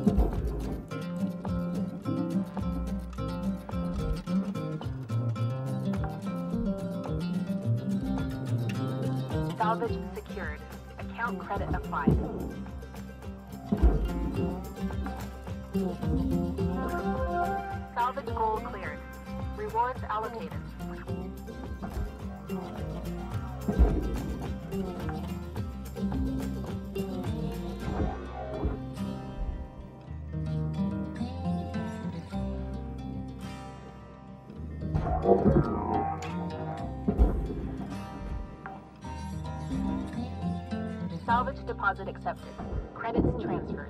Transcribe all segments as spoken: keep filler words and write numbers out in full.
Salvage secured. Account credit applied. Salvage goal cleared. Rewards allocated. Salvage deposit accepted. Credits transferred.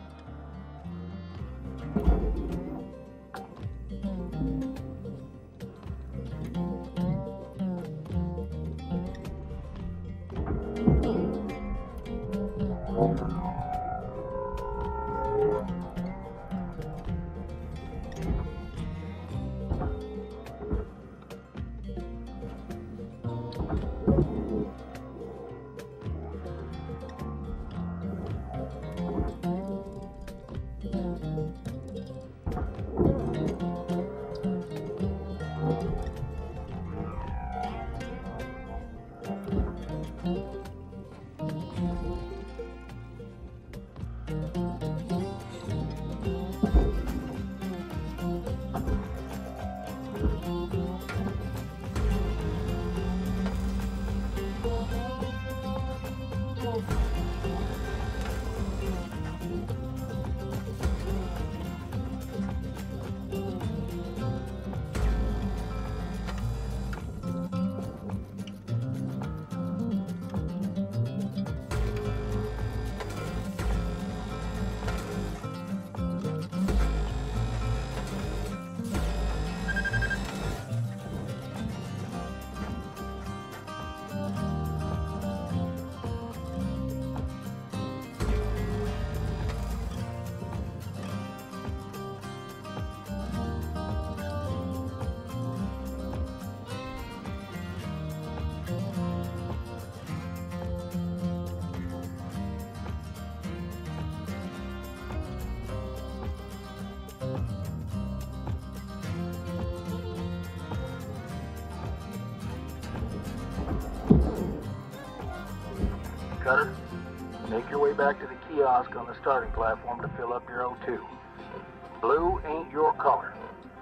Cutter, make your way back to the kiosk on the starting platform to fill up your O two. Blue ain't your color.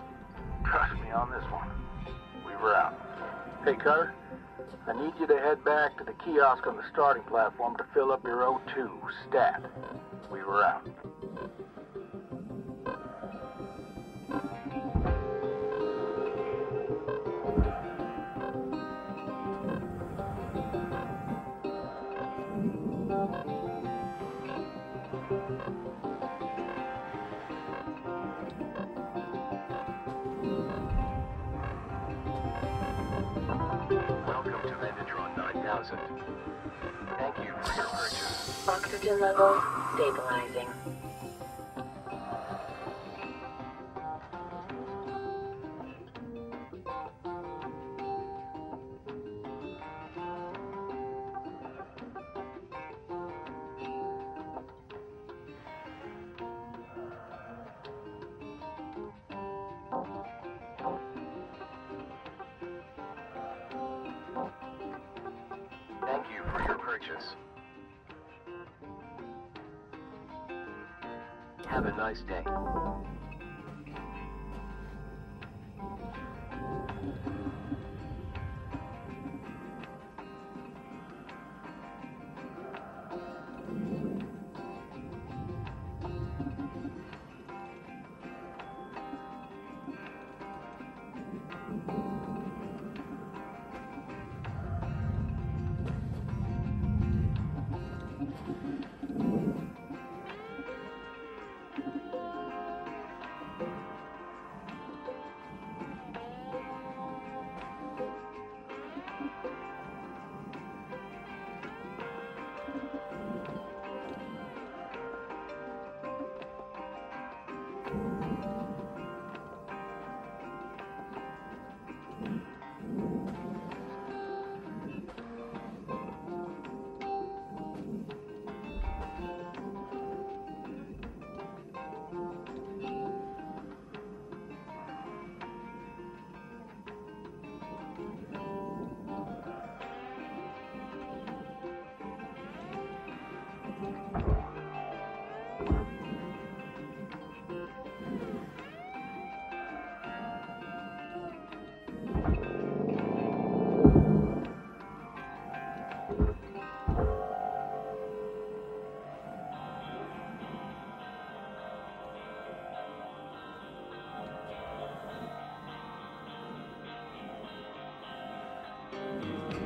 Trust me on this one. Weaver out. Hey, Cutter, I need you to head back to the kiosk on the starting platform to fill up your O two. Stat. Weaver out. Thank you for your purchase. Oxygen levels stabilizing. Thank you for your purchase. Have a nice day.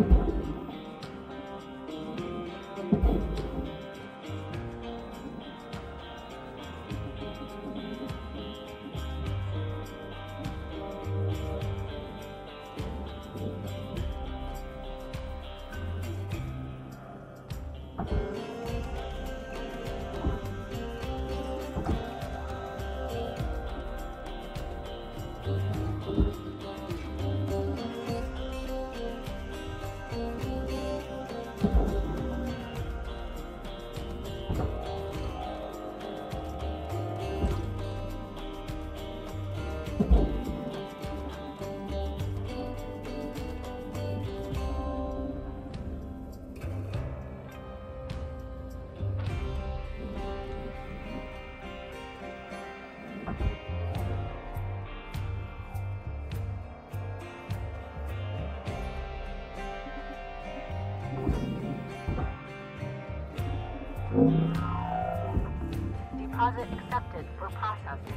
Deposit accepted for processing.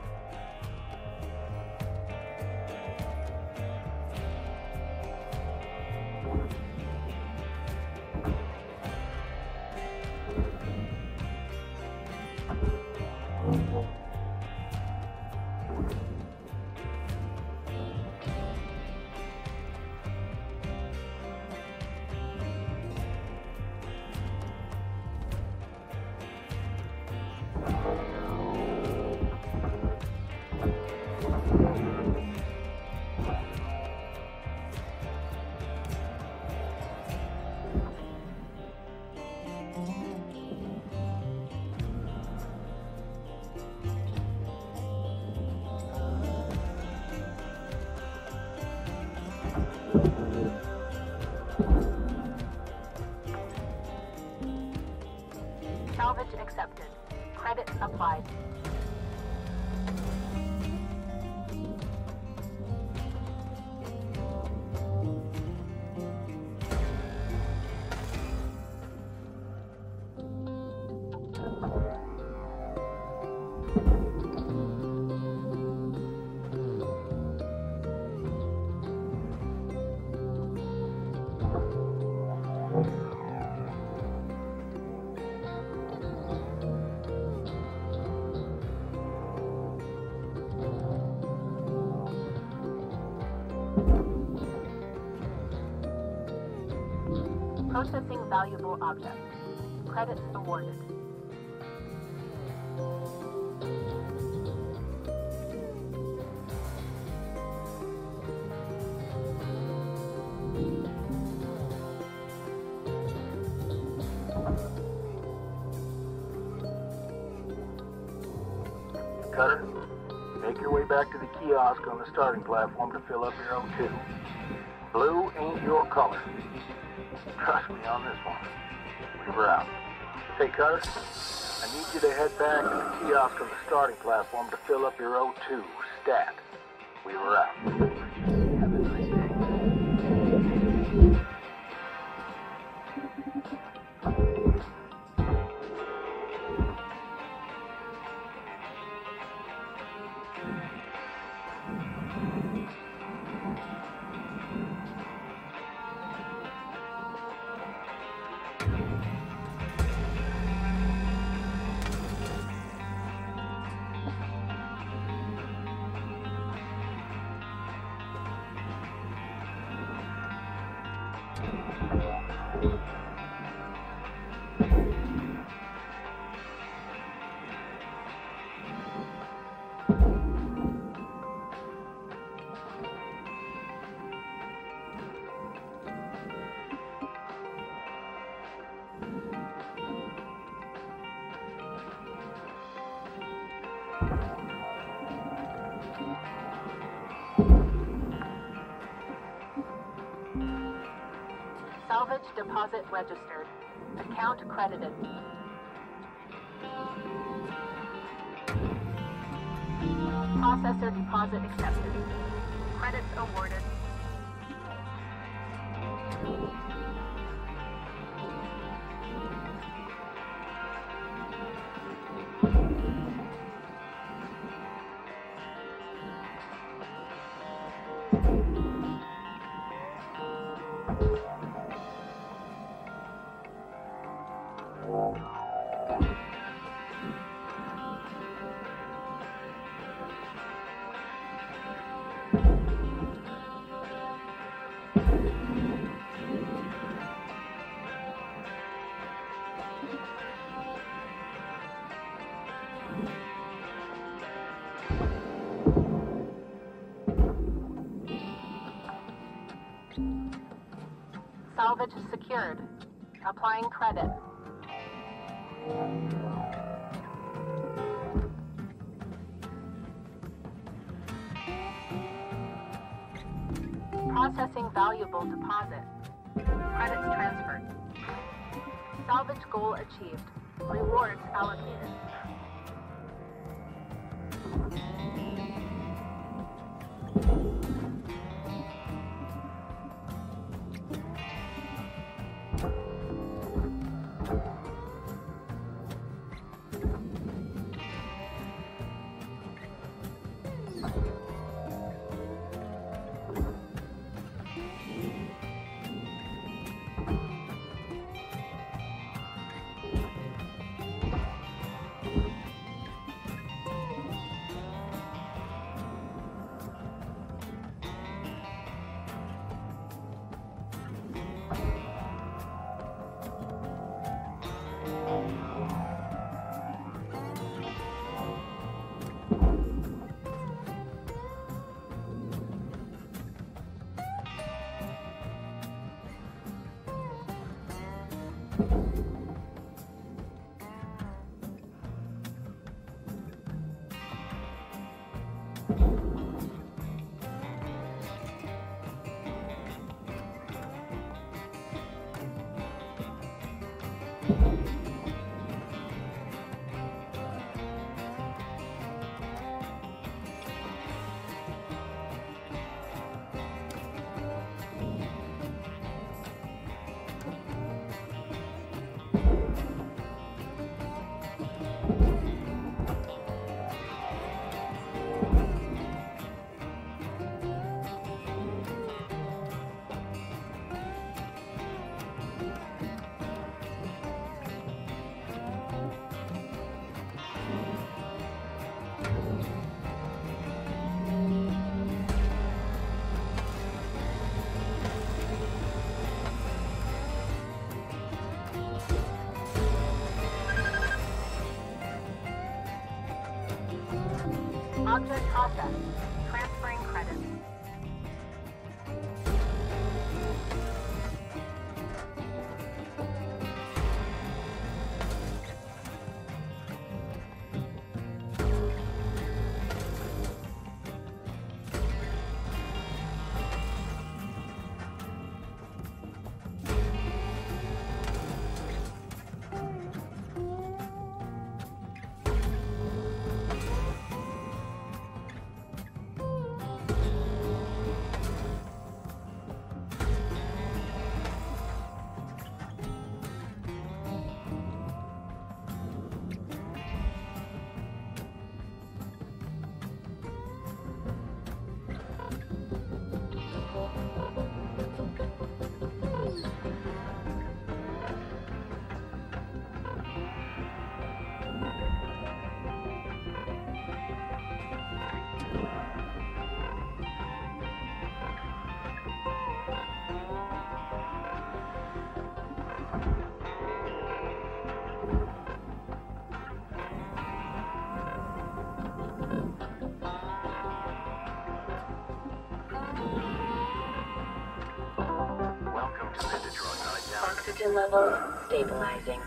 Salvage accepted. Credit applied. Processing valuable objects. Credits awarded. Cutter, make your way back to the kiosk on the starting platform to fill up your O two. Blue ain't your color. Trust me on this one. We were out. Hey, Cutter, I need you to head back to the kiosk on the starting platform to fill up your O two. Stat. We were out. Have a nice day. Salvage deposit registered. Account credited. Processor deposit accepted. Credits awarded. Thank you. Salvage secured. Applying credit. Processing valuable deposit. Credits transferred. Salvage goal achieved. Rewards allocated. Object processed. Transferring credits. Oxygen level stabilizing.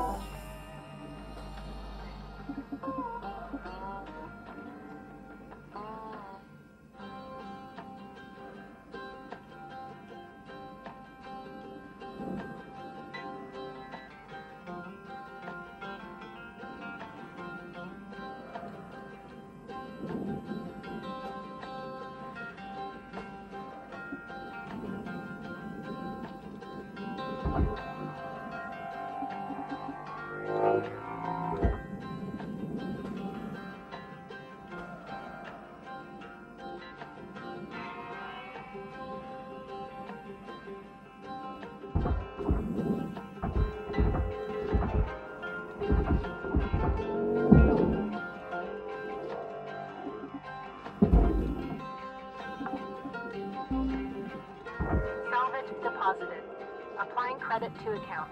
Deposited. Applying credit to account.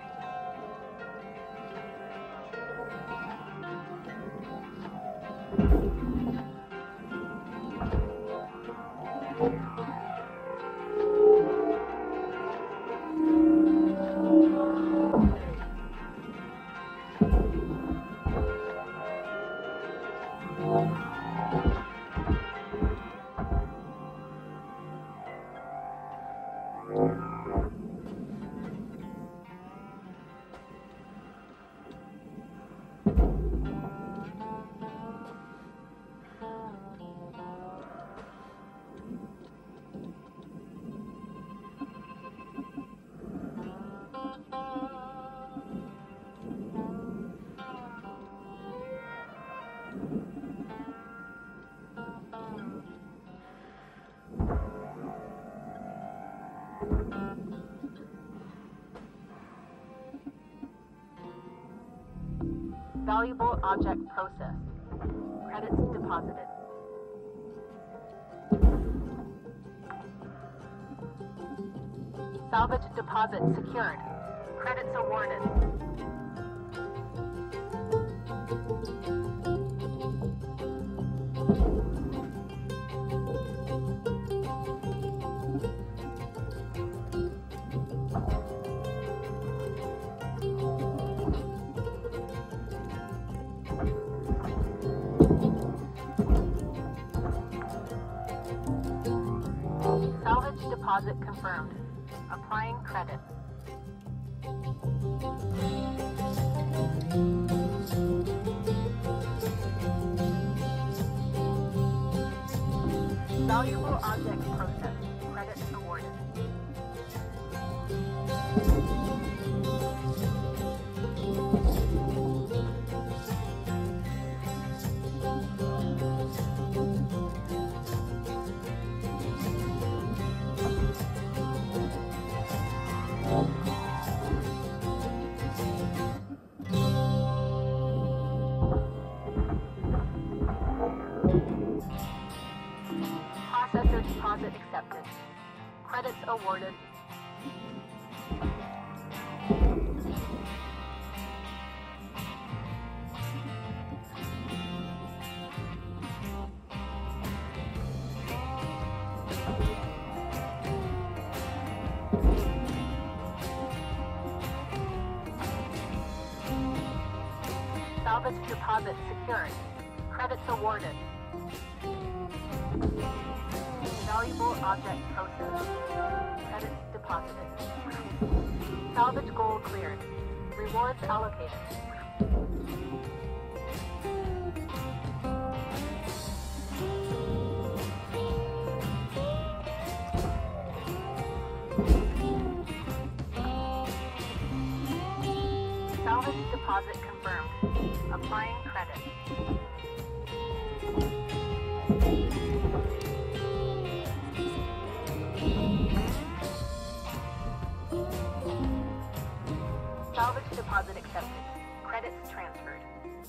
Valuable object processed. Credits deposited. Salvage deposit secured. Credits awarded. Salvage deposit confirmed. Applying credit. Valuable object processed. Credits awarded. Processor deposit accepted. Credits awarded. Salvage deposit secured. Credits awarded. Valuable object processed. Credits deposited. Salvage goal cleared. Rewards allocated. Salvage deposit confirmed. Applying credit. Salvage deposit accepted. Credits transferred.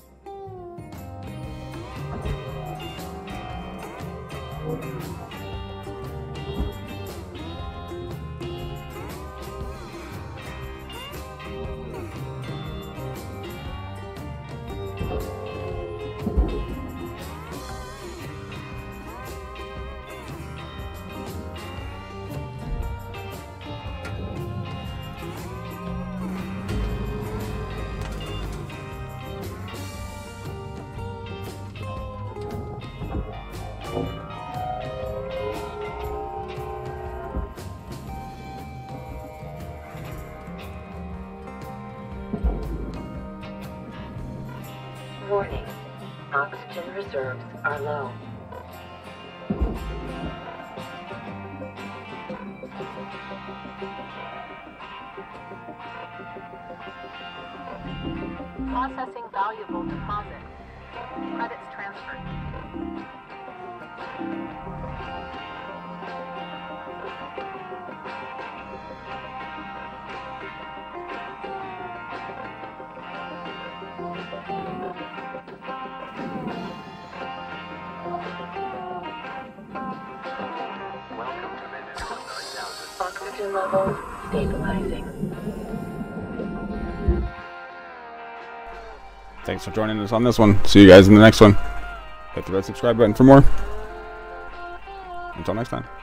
Warning. Oxygen reserves are low. Processing valuable deposit. Credits transferred. Welcome to Medusa V. Oxygen levels stabilizing. Thanks for joining us on this one. See you guys in the next one. Hit the red subscribe button for more. Until next time.